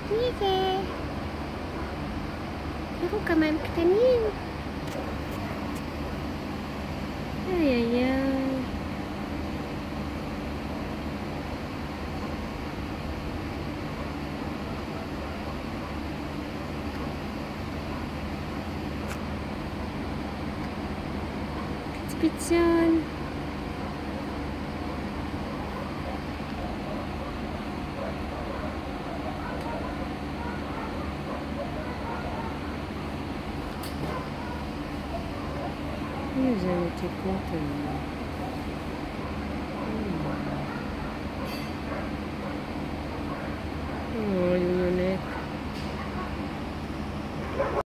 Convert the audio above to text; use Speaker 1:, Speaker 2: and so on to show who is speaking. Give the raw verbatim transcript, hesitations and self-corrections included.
Speaker 1: הנה. תראו כמה הם קטנים. איי איי איי. קצפיצון. איזה מתיקות.